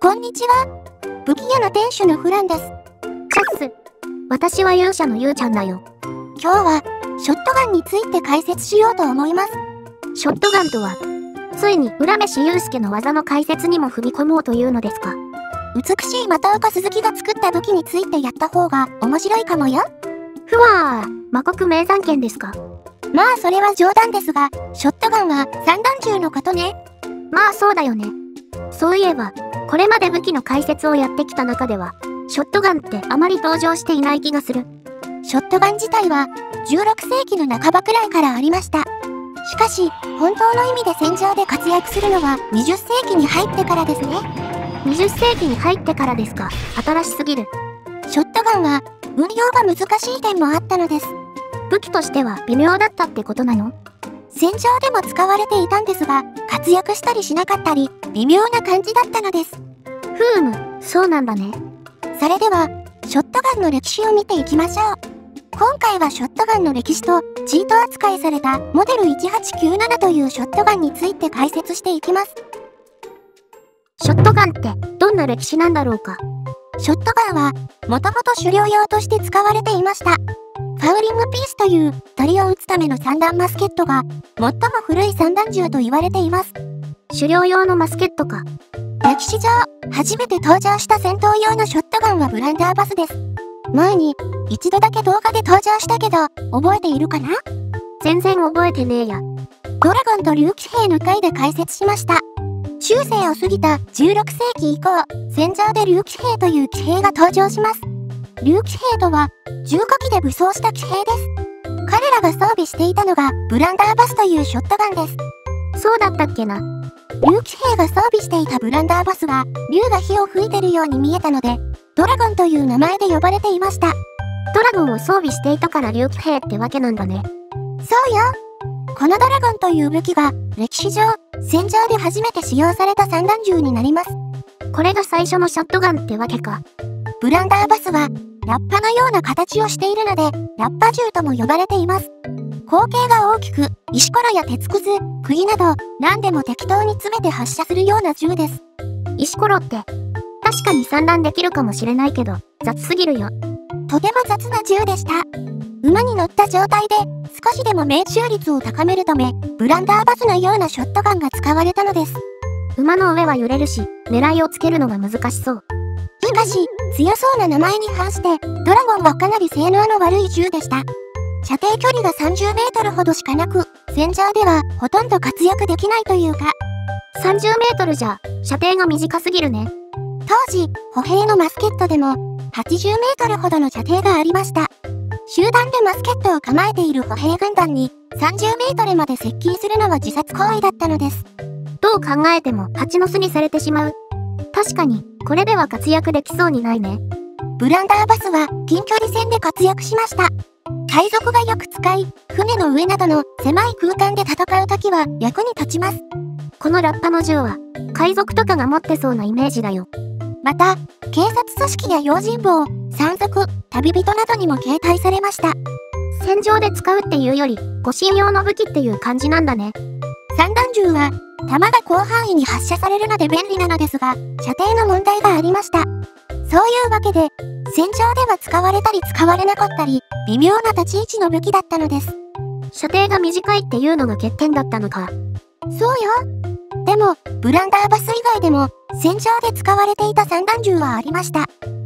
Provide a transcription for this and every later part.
こんにちは。武器屋の店主のフランです。 チャッス。私は勇者のゆうちゃんだよ。 今日は、ショットガンについて解説しようと思います。 ショットガンとは、ついに浦飯祐介の技の解説にも踏み込もうというのですか。 美しい又岡鈴木が作った武器についてやった方が面白いかもよ。 ふわー、魔国名山剣ですか。 まあそれは冗談ですが、ショットガンは散弾銃のことね。 まあそうだよね。そういえば、これまで武器の解説をやってきた中では、ショットガンってあまり登場していない気がする。 ショットガン自体は16世紀の半ばくらいからありました。しかし、本当の意味で戦場で活躍するのは20世紀に入ってからですね。 20世紀に入ってからですか。新しすぎる。 ショットガンは運用が難しい点もあったのです。 武器としては微妙だったってことなの？ 戦場でも使われていたんですが、活躍したりしなかったり、微妙な感じだったのです。 ふーむ、そうなんだね。 それでは、ショットガンの歴史を見ていきましょう。今回はショットガンの歴史と、チート扱いされたモデル1897というショットガンについて解説していきます。 ショットガンってどんな歴史なんだろうか。 ショットガンは、もともと狩猟用として使われていました。ファウリングピースという鳥を撃つための散弾マスケットが最も古い散弾銃と言われています。 狩猟用のマスケットか。 歴史上、初めて登場した戦闘用のショットガンはブランダーバスです。前に一度だけ動画で登場したけど、覚えているかな？ 全然覚えてねえや。 ドラゴンと竜騎兵の回で解説しました。中世を過ぎた16世紀以降、戦場で竜騎兵という騎兵が登場します。竜騎兵とは、重火器で武装した騎兵です。彼らが装備していたのが、ブランダーバスというショットガンです。 そうだったっけな。 竜騎兵が装備していたブランダーバスは、竜が火を吹いてるように見えたので、ドラゴンという名前で呼ばれていました。 ドラゴンを装備していたから竜騎兵ってわけなんだね。 そうよ。このドラゴンという武器が、歴史上、戦場で初めて使用された散弾銃になります。 これが最初のショットガンってわけか。 ブランダーバスは、ラッパのような形をしているので、ラッパ銃とも呼ばれています。口径が大きく、石ころや鉄くず、釘など、何でも適当に詰めて発射するような銃です。 石ころって、確かに散弾できるかもしれないけど、雑すぎるよ。 とても雑な銃でした。馬に乗った状態で、少しでも命中率を高めるため、ブランダーバスのようなショットガンが使われたのです。 馬の上は揺れるし、狙いをつけるのが難しそう。 しかし、強そうな名前に反して、ドラゴンはかなり性能の悪い銃でした。射程距離が30メートルほどしかなく、戦場ではほとんど活躍できないというか。 30メートルじゃ、射程が短すぎるね。 当時、歩兵のマスケットでも、80メートルほどの射程がありました。集団でマスケットを構えている歩兵軍団に、30メートルまで接近するのは自殺行為だったのです。 どう考えても蜂の巣にされてしまう。確かに、これでは活躍できそうにないね。 ブランダーバスは近距離戦で活躍しました。海賊がよく使い、船の上などの狭い空間で戦うときは役に立ちます。 このラッパの銃は、海賊とかが持ってそうなイメージだよ。 また、警察組織や用心棒、山賊、旅人などにも携帯されました。 戦場で使うっていうより、護身用の武器っていう感じなんだね。 散弾銃は、弾が広範囲に発射されるので便利なのですが、射程の問題がありました。そういうわけで、戦場では使われたり使われなかったり、微妙な立ち位置の武器だったのです。 射程が短いっていうのが欠点だったのか。 そうよ。でも、ブランダーバス以外でも、戦場で使われていた散弾銃はありました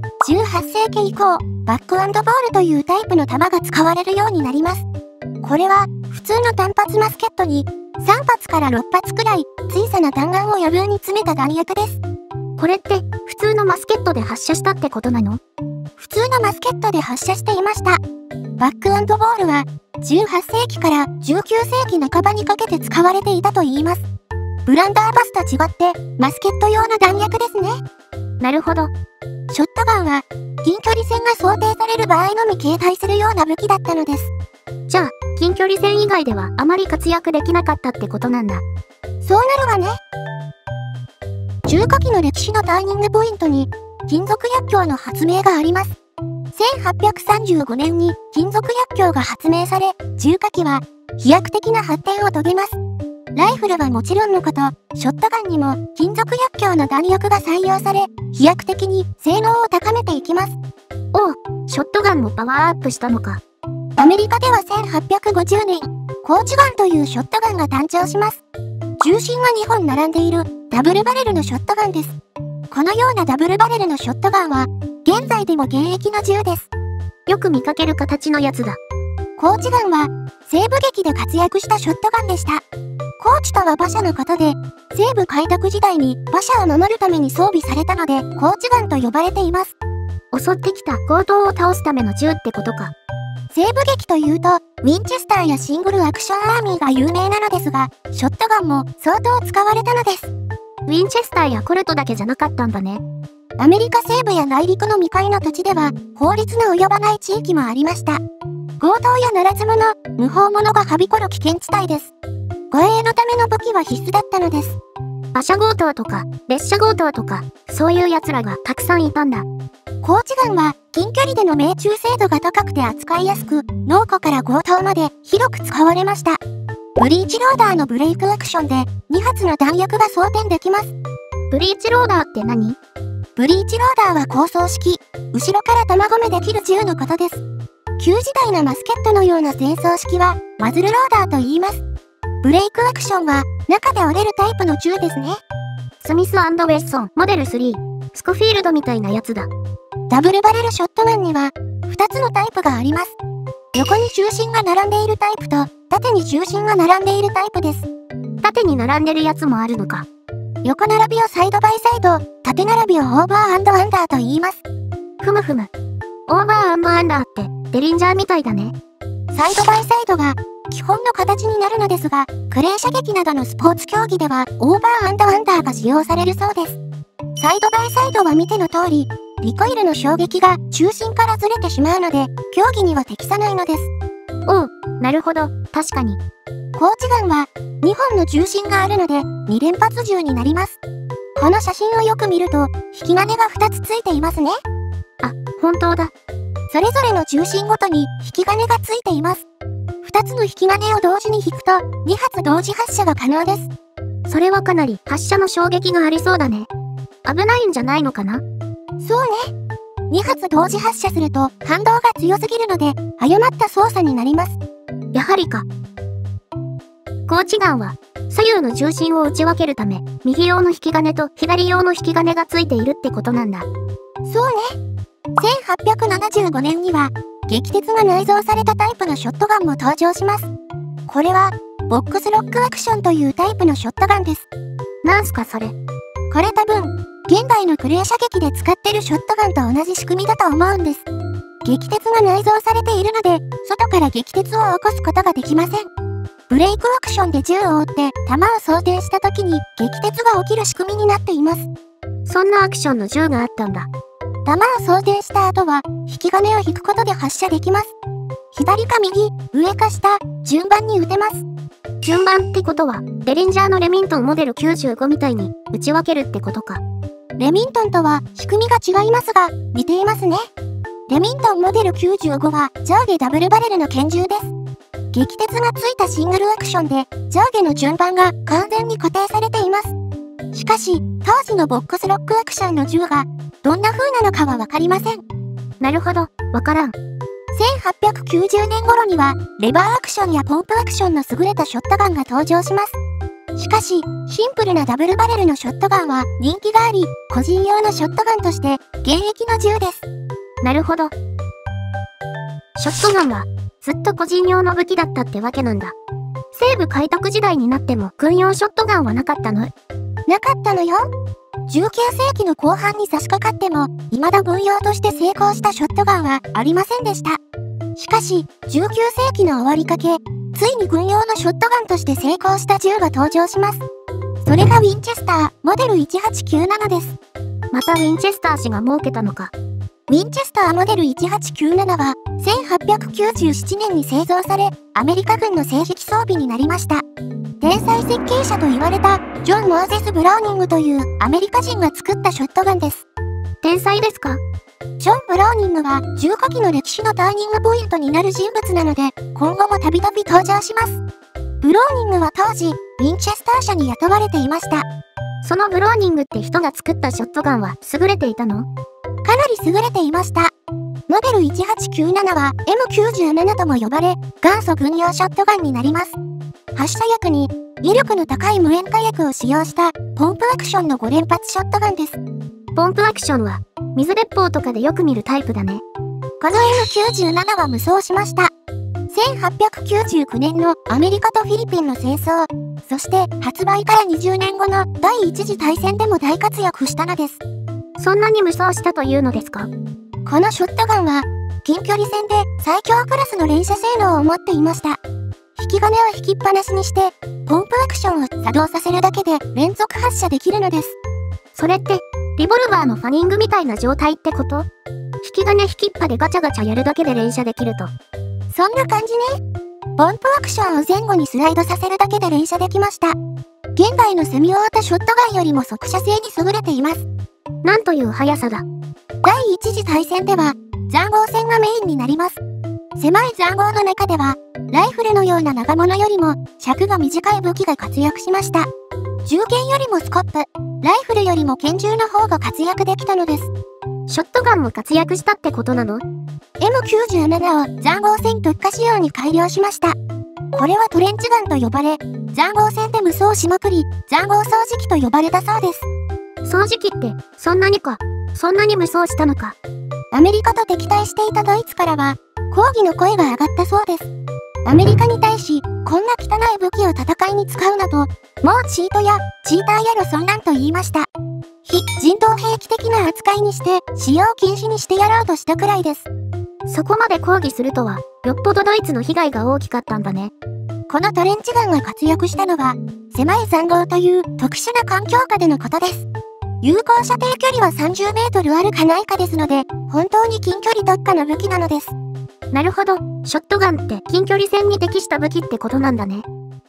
。18世紀以降、バック&ボールというタイプの弾が使われるようになります。これは、普通の単発マスケットに、3発から6発くらい、小さな弾丸を余分に詰めた弾薬です。 これって、普通のマスケットで発射したってことなの？ 普通のマスケットで発射していました。バック&ボールは、18世紀から19世紀半ばにかけて使われていたといいます。ブランダーバスと違って、マスケット用の弾薬ですね。 なるほど。 ショットガンは、近距離戦が想定される場合のみ携帯するような武器だったのです。 じゃあ、近距離戦以外ではあまり活躍できなかったってことなんだ。 そうなるわね。重火器の歴史のターニングポイントに、金属薬莢の発明があります。1835年に金属薬莢が発明され、重火器は飛躍的な発展を遂げます。 ライフルはもちろんのこと、ショットガンにも金属薬莢の弾薬が採用され、飛躍的に性能を高めていきます。 おう、ショットガンもパワーアップしたのか。 アメリカでは1850年、コーチガンというショットガンが誕生します。重心が2本並んでいるダブルバレルのショットガンです。このようなダブルバレルのショットガンは、現在でも現役の銃です。 よく見かける形のやつだ。 コーチガンは、西部劇で活躍したショットガンでした。コーチとは馬車のことで、西部開拓時代に馬車を守るために装備されたので、コーチガンと呼ばれています。 襲ってきた強盗を倒すための銃ってことか。 西部劇というと、ウィンチェスターやシングルアクションアーミーが有名なのですが、ショットガンも相当使われたのです。 ウィンチェスターやコルトだけじゃなかったんだね。 アメリカ西部や内陸の未開の土地では、法律の及ばない地域もありました。強盗やならず者、無法者がはびこる危険地帯です。護衛のための武器は必須だったのです。 馬車強盗とか、列車強盗とか、そういう奴らがたくさんいたんだ。 コーチガンは、近距離での命中精度が高くて扱いやすく、農庫から強盗まで広く使われました。ブリーチローダーのブレイクアクションで、2発の弾薬が装填できます。 ブリーチローダーって何？ ブリーチローダーは高装式、後ろから弾込めできる銃のことです。旧時代のマスケットのような戦争式は、マズルローダーと言います。ブレイクアクションは、中で折れるタイプの銃ですね。 スミス&ウェッソン、モデル3、スコフィールドみたいなやつだ。 ダブルバレルショットガンには、2つのタイプがあります。横に重心が並んでいるタイプと、縦に重心が並んでいるタイプです。 縦に並んでるやつもあるのか。 横並びをサイドバイサイド、縦並びをオーバー&アンダーと言います。 ふむふむ。オーバー&アンダーって、デリンジャーみたいだね。 サイドバイサイドが、基本の形になるのですが、クレー射撃などのスポーツ競技では、オーバー&アンダーが使用されるそうです。サイドバイサイドは見ての通り、リコイルの衝撃が中心からずれてしまうので、競技には適さないのです。 おう、なるほど、確かに。 コーチガンは、2本の重心があるので、2連発銃になります。この写真をよく見ると、引き金が2つついていますね。 あ、本当だ。 それぞれの重心ごとに引き金がついています。2つの引き金を同時に引くと、2発同時発射が可能です。 それはかなり発射の衝撃がありそうだね。危ないんじゃないのかな？ そうね。2発同時発射すると反動が強すぎるので、誤った操作になります。 やはりか。コーチガンは、左右の重心を打ち分けるため、右用の引き金と左用の引き金がついているってことなんだ。 そうね。1875年には、撃鉄が内蔵されたタイプのショットガンも登場します。これは、ボックスロックアクションというタイプのショットガンです。 なんすかそれ。 これ多分、現代のクレー射撃で使ってるショットガンと同じ仕組みだと思うんです。撃鉄が内蔵されているので、外から撃鉄を起こすことができません。ブレイクアクションで銃を撃って弾を装填した時に撃鉄が起きる仕組みになっています。 そんなアクションの銃があったんだ。 弾を装填した後は、引き金を引くことで発射できます。左か右、上か下、順番に撃てます。 順番ってことは、デリンジャーのレミントンモデル95みたいに打ち分けるってことか。 レミントンとは仕組みが違いますが、似ていますね。レミントンモデル95は上下ダブルバレルの拳銃です。撃鉄がついたシングルアクションで上下の順番が完全に固定されています。しかし、当時のボックスロックアクションの銃がどんな風なのかはわかりません。 なるほど、わからん。 1890年頃にはレバーアクションやポンプアクションの優れたショットガンが登場します。しかし、シンプルなダブルバレルのショットガンは人気があり、個人用のショットガンとして現役の銃です。 なるほど。ショットガンはずっと個人用の武器だったってわけなんだ。西部開拓時代になっても軍用ショットガンはなかったの？ なかったのよ。19世紀の後半に差し掛かっても、未だ軍用として成功したショットガンはありませんでした。しかし、19世紀の終わりかけ、ついに軍用のショットガンとして成功した銃が登場します。それがウィンチェスター、モデル1897です。 またウィンチェスター氏が設けたのか。 ウィンチェスターモデル1897は、1897年に製造され、アメリカ軍の正式装備になりました。天才設計者と言われた、ジョン・モーゼス・ブラウニングというアメリカ人が作ったショットガンです。 天才ですか？ ジョン・ブラウニングは銃火器の歴史のターニングポイントになる人物なので、今後もたびたび登場します。ブラウニングは当時、 ウィンチェスター社に雇われていました。 そのブローニングって人が作ったショットガンは優れていたの？ かなり優れていました。モデル1897は M97 とも呼ばれ、元祖軍用ショットガンになります。発射薬に威力の高い無塩化薬を使用したポンプアクションの5連発ショットガンです。 ポンプアクションは水鉄砲とかでよく見るタイプだね。 この M97 は無双しました。1899年のアメリカとフィリピンの戦争、そして発売から20年後の第一次大戦でも大活躍したのです。 そんなに無双したというのですか？ このショットガンは近距離戦で最強クラスの連射性能を持っていました。引き金を引きっぱなしにして、ポンプアクションを作動させるだけで連続発射できるのです。 それって、リボルバーのファニングみたいな状態ってこと？引き金引きっぱでガチャガチャやるだけで連射できると。 そんな感じね。ポンプアクションを前後にスライドさせるだけで連射できました。現代のセミオートショットガンよりも速射性に優れています。 なんという速さだ。 第一次大戦では、塹壕戦がメインになります。狭い塹壕の中では、ライフルのような長物よりも尺が短い武器が活躍しました。銃剣よりもスコップ、ライフルよりも拳銃の方が活躍できたのです。 ショットガンも活躍したってことなの？ M97 を塹壕戦特化仕様に改良しました。これはトレンチガンと呼ばれ、塹壕戦で無双しまくり、塹壕掃除機と呼ばれたそうです。 掃除機って、そんなに無双したのか。 アメリカと敵対していたドイツからは、抗議の声が上がったそうです。アメリカに対し、こんな汚い武器を戦いに使うなと、もうチートやチーターやろそんなんと言いました。非人道兵器的な扱いにして、使用禁止にしてやろうとしたくらいです。 そこまで抗議するとは、よっぽどドイツの被害が大きかったんだね。 このトレンチガンが活躍したのは、狭い塹壕という特殊な環境下でのことです。有効射程距離は30メートルあるかないかですので、本当に近距離特化の武器なのです。 なるほど、ショットガンって近距離戦に適した武器ってことなんだね。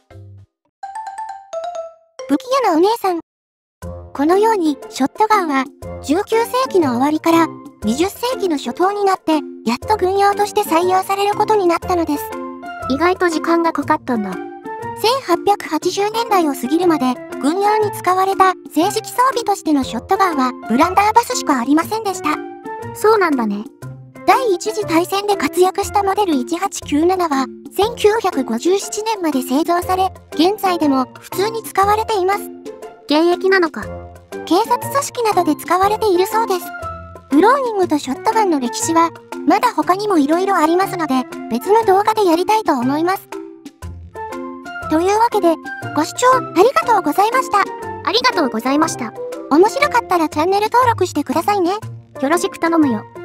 武器屋のお姉さん。このように、ショットガンは、19世紀の終わりから20世紀の初頭になって、やっと軍用として採用されることになったのです。 意外と時間がかかったんだ。 1880年代を過ぎるまで、軍用に使われた正式装備としてのショットガンは、ブランダーバスしかありませんでした。 そうなんだね。 第一次大戦で活躍したモデル1897は、1957年まで製造され、現在でも普通に使われています。 現役なのか。 警察組織などで使われているそうです。ブローニングとショットガンの歴史は、まだ他にも色々ありますので、別の動画でやりたいと思います。というわけで、ご視聴ありがとうございました。 ありがとうございました。 面白かったらチャンネル登録してくださいね。 よろしく頼むよ。